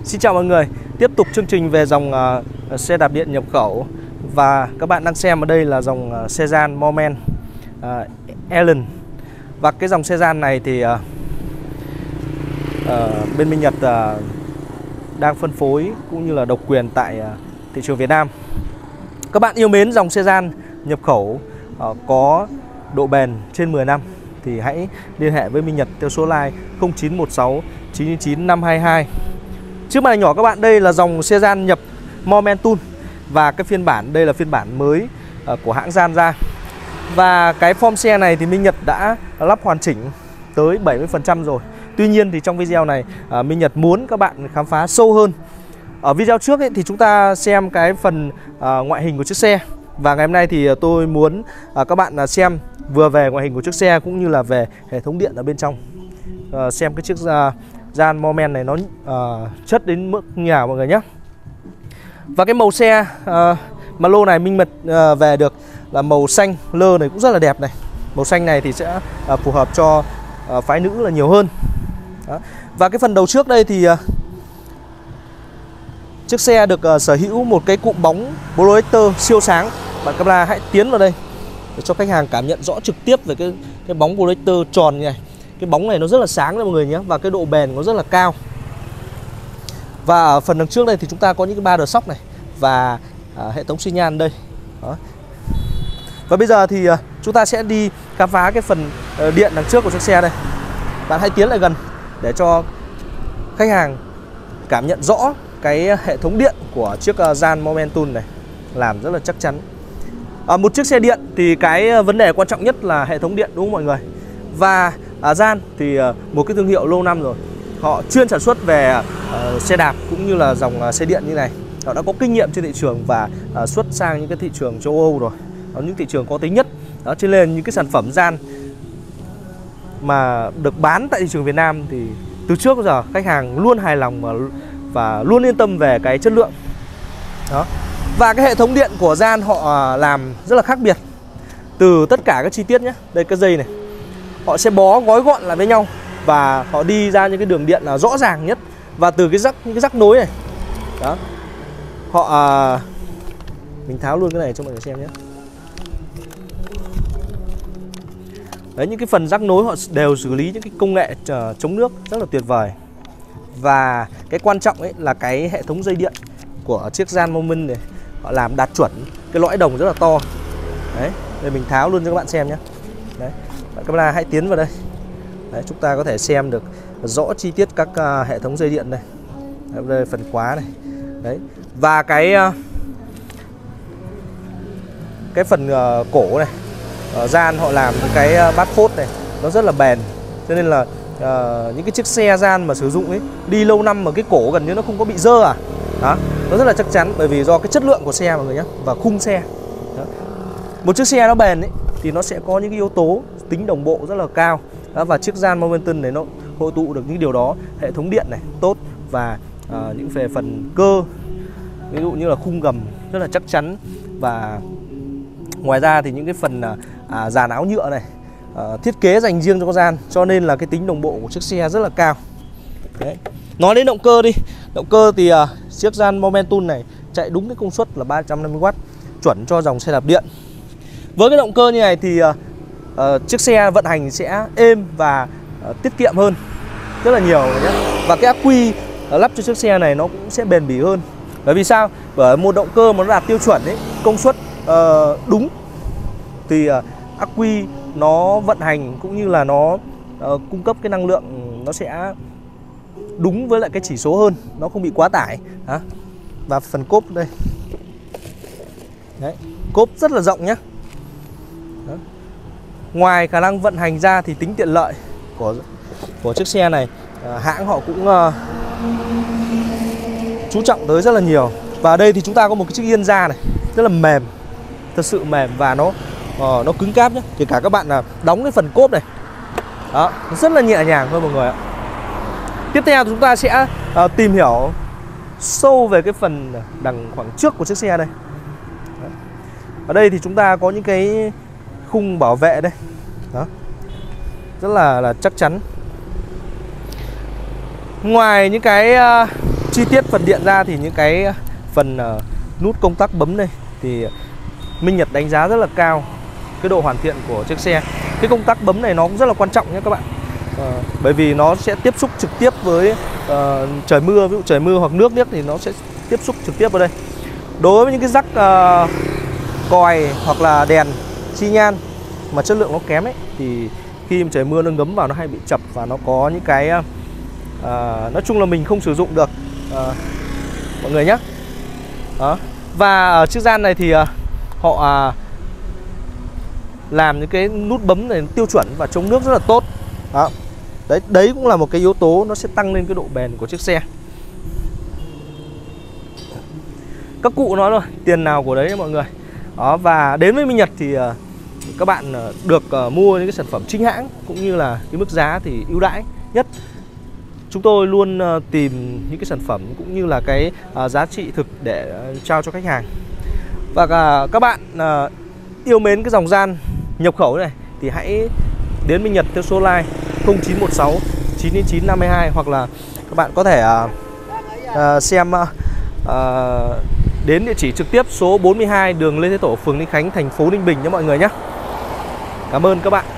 Xin chào mọi người, tiếp tục chương trình về dòng xe đạp điện nhập khẩu. Và các bạn đang xem ở đây là dòng Sedan Moment Ellen. Và cái dòng Sedan này thì bên Minh Nhật đang phân phối cũng như là độc quyền tại thị trường Việt Nam. Các bạn yêu mến dòng Sedan nhập khẩu có độ bền trên 10 năm thì hãy liên hệ với Minh Nhật theo số line 0916 999 522. Trước màn hình nhỏ các bạn, đây là dòng Sedan nhập Momentum. Và cái phiên bản đây là phiên bản mới của hãng Sedan ra. Và cái form xe này thì Minh Nhật đã lắp hoàn chỉnh tới 70% rồi. Tuy nhiên thì trong video này Minh Nhật muốn các bạn khám phá sâu hơn. Ở video trước thì chúng ta xem cái phần ngoại hình của chiếc xe. Và ngày hôm nay thì tôi muốn các bạn xem vừa về ngoại hình của chiếc xe cũng như là về hệ thống điện ở bên trong. Xem cái chiếc Sedan Moment này nó chất đến mức như nào mọi người nhé. Và cái màu xe mà lô này Minh Nhật về được là màu xanh lơ này cũng rất là đẹp này. Màu xanh này thì sẽ phù hợp cho phái nữ là nhiều hơn. Đó. Và cái phần đầu trước đây thì chiếc xe được sở hữu một cái cụm bóng projector siêu sáng. Bạn camera hãy tiến vào đây để cho khách hàng cảm nhận rõ trực tiếp về cái bóng projector tròn như này. Cái bóng này nó rất là sáng đấy mọi người nhé. Và cái độ bền nó rất là cao. Và ở phần đằng trước đây thì chúng ta có những cái ba đờ sóc này và hệ thống xi nhan đây. Đó. Và bây giờ thì chúng ta sẽ đi khám phá cái phần điện đằng trước của chiếc xe đây. Bạn hãy tiến lại gần để cho khách hàng cảm nhận rõ cái hệ thống điện của chiếc Sedan Momentum này, làm rất là chắc chắn. Một chiếc xe điện thì cái vấn đề quan trọng nhất là hệ thống điện, đúng không mọi người? Và Sedan thì một cái thương hiệu lâu năm rồi. Họ chuyên sản xuất về xe đạp cũng như là dòng xe điện như này. Họ đã có kinh nghiệm trên thị trường và xuất sang những cái thị trường châu Âu rồi. Đó, những thị trường có tính nhất. Đó, cho nên những cái sản phẩm Sedan mà được bán tại thị trường Việt Nam thì từ trước đến giờ khách hàng luôn hài lòng và luôn yên tâm về cái chất lượng. Đó. Và cái hệ thống điện của Sedan họ làm rất là khác biệt. Từ tất cả các chi tiết nhé. Đây cái dây này, họ sẽ bó gói gọn lại với nhau và họ đi ra những cái đường điện là rõ ràng nhất. Và từ những cái rắc nối này, đó, họ mình tháo luôn cái này cho mọi người xem nhé. Đấy, những cái phần rắc nối họ đều xử lý những cái công nghệ chống nước rất là tuyệt vời. Và cái quan trọng ấy là cái hệ thống dây điện của chiếc Sedan Moment này, họ làm đạt chuẩn, cái lõi đồng rất là to. Đấy, đây mình tháo luôn cho các bạn xem nhé. Đấy, bạn camera hãy tiến vào đây. Đấy, chúng ta có thể xem được rõ chi tiết các hệ thống dây điện đây. Đây phần khóa này. Đấy. Và cái phần cổ này, Sedan họ làm cái bát phốt này nó rất là bền. Cho nên là những cái chiếc xe Sedan mà sử dụng ấy đi lâu năm mà cái cổ gần như nó không có bị dơ Đó, nó rất là chắc chắn bởi vì do cái chất lượng của xe mọi người nhé, và khung xe. Đó. Một chiếc xe nó bền ấy thì nó sẽ có những cái yếu tố tính đồng bộ rất là cao. Đó, và chiếc Sedan Momentum này nó hội tụ được những điều đó. Hệ thống điện này tốt và những về phần cơ, ví dụ như là khung gầm rất là chắc chắn. Và ngoài ra thì những cái phần dàn áo nhựa này thiết kế dành riêng cho con Sedan, cho nên là cái tính đồng bộ của chiếc xe rất là cao. Đấy. Nói đến động cơ đi. Động cơ thì chiếc Sedan Momentum này chạy đúng cái công suất là 350W, chuẩn cho dòng xe đạp điện. Với cái động cơ như này thì chiếc xe vận hành sẽ êm và tiết kiệm hơn rất là nhiều nhé. Và cái ắc quy lắp cho chiếc xe này nó cũng sẽ bền bỉ hơn. Bởi vì sao? Bởi một động cơ mà nó đạt tiêu chuẩn ấy, công suất đúng thì ắc quy nó vận hành cũng như là nó cung cấp cái năng lượng nó sẽ đúng với lại cái chỉ số hơn, nó không bị quá tải. Đó. Và phần cốp đây. Đấy, cốp rất là rộng nhé. Đó. Ngoài khả năng vận hành ra thì tính tiện lợi của chiếc xe này hãng họ cũng chú trọng tới rất là nhiều. Và ở đây thì chúng ta có một cái chiếc yên da này rất là mềm, thật sự mềm và nó cứng cáp nhé. Kể cả các bạn đóng cái phần cốp này, đó, nó rất là nhẹ nhàng thôi mọi người ạ. Tiếp theo chúng ta sẽ tìm hiểu sâu về cái phần đằng khoảng trước của chiếc xe đây. Đó. Ở đây thì chúng ta có những cái khung bảo vệ đây. Đó. Rất là chắc chắn. Ngoài những cái chi tiết phần điện ra thì những cái phần nút công tắc bấm đây thì Minh Nhật đánh giá rất là cao cái độ hoàn thiện của chiếc xe. Cái công tắc bấm này nó cũng rất là quan trọng nhé các bạn. Bởi vì nó sẽ tiếp xúc trực tiếp với trời mưa, ví dụ trời mưa hoặc nước liếc thì nó sẽ tiếp xúc trực tiếp vào đây. Đối với những cái rắc còi hoặc là đèn xi nhan mà chất lượng nó kém ấy, thì khi trời mưa nó ngấm vào nó hay bị chập và nó có những cái nói chung là mình không sử dụng được mọi người nhé. Đó. Và ở chiếc gian này thì họ làm những cái nút bấm này tiêu chuẩn và chống nước rất là tốt. Đó. Đấy cũng là một cái yếu tố nó sẽ tăng lên cái độ bền của chiếc xe. Các cụ nói rồi, tiền nào của đấy mọi người. Đó, và đến với Minh Nhật thì các bạn được mua những cái sản phẩm chính hãng cũng như là cái mức giá thì ưu đãi nhất. Chúng tôi luôn tìm những cái sản phẩm cũng như là cái giá trị thực để trao cho khách hàng. Và các bạn yêu mến cái dòng gian nhập khẩu này thì hãy đến Minh Nhật theo số line 0916 999 52, hoặc là các bạn có thể xem đến địa chỉ trực tiếp số 42 đường Lê Thế Tổ, phường Ninh Khánh, thành phố Ninh Bình nhé mọi người nhé. Cảm ơn các bạn.